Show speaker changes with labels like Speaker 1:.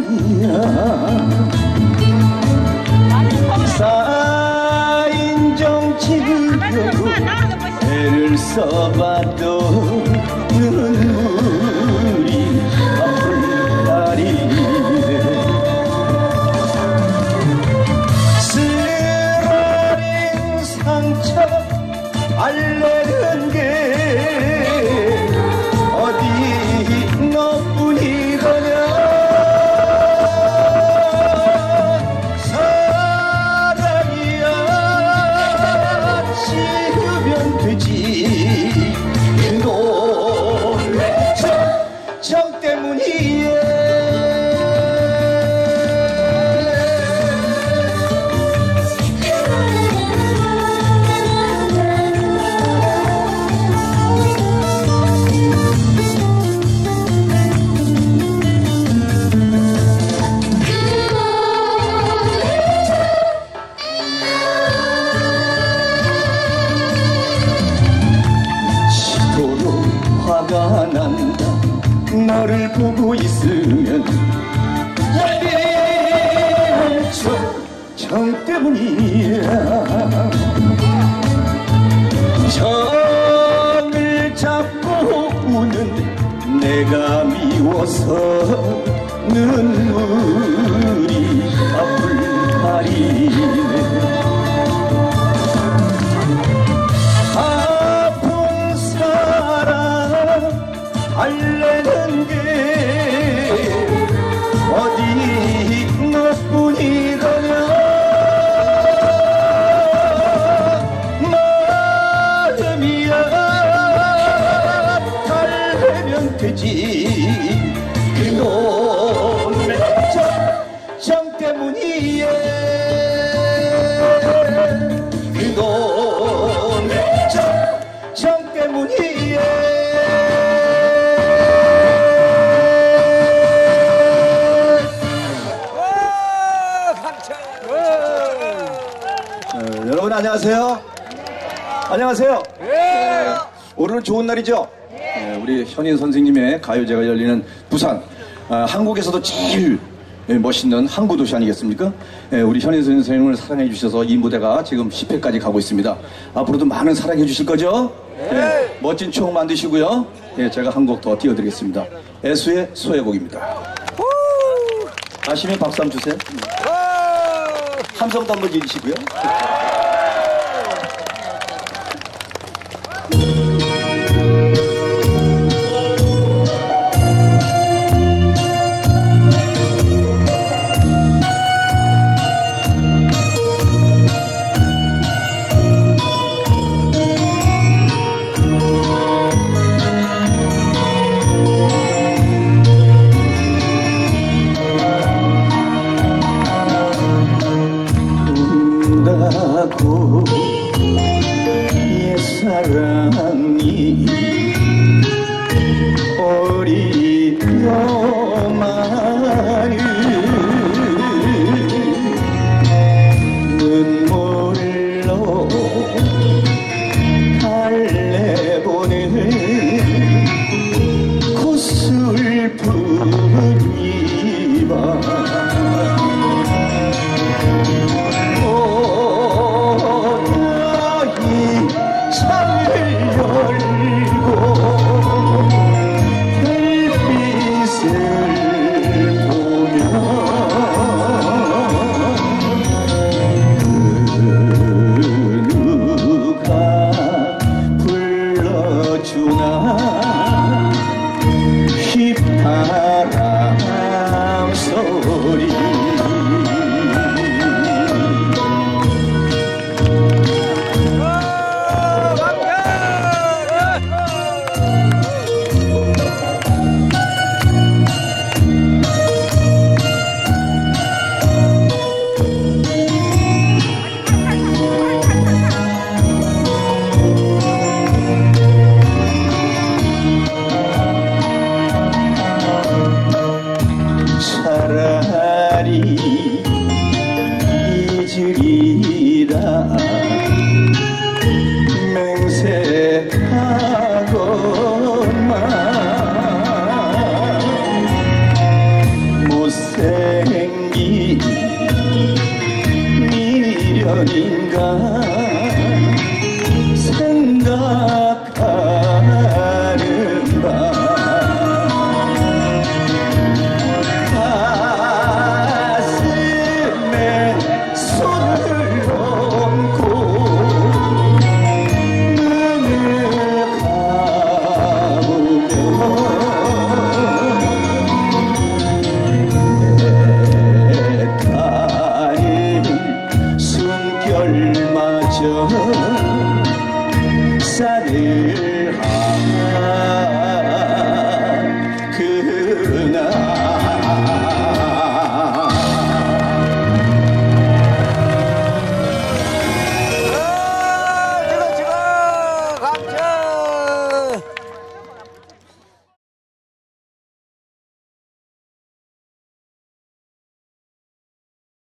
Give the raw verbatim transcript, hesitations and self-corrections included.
Speaker 1: 사인정치를 애를 써봐도 눈물이 아플 날이네. 쓰라린 상처 알레는 게 어디 너뿐이더냐. 사랑이야 지으면 되지. 그놈의 정, 정 때문이야. 화가 난다. 너를 보고 있으면 정, 정 때문이야. 정을 잡고 우는 내가 미워서 눈물이 아플 날이네. 알레는 게 어디 너뿐이더냐. 마음이야 달래면 되지. 그놈의 정, 정 때문이야. 그놈의 정, 정 때문이야. 여러분 안녕하세요. 안녕하세요. 네. 오늘은 좋은 날이죠. 네, 우리 현인 선생님의 가요제가 열리는 부산, 아, 한국에서도 제일 멋있는 항구도시 아니겠습니까? 네, 우리 현인 선생님을 사랑해 주셔서 이 무대가 지금 십 회까지 가고 있습니다. 앞으로도 많은 사랑해 주실 거죠? 네, 멋진 추억 만드시고요. 네, 제가 한 곡 더 띄워드리겠습니다. 애수의 소외곡입니다. 아시면 박수 한번 주세요. 함성도 한번 지르시고요. 온다고 옛사랑이 어리려마니 눈물로 달래보는 그 슬픈 이밤. 휘파람 소리. 차라리 잊으리라 맹세하건만 못세 어딘가 생각하는 밤 가슴에 손을 얹고 눈을 감으며 애타는 숨결마저 산을 향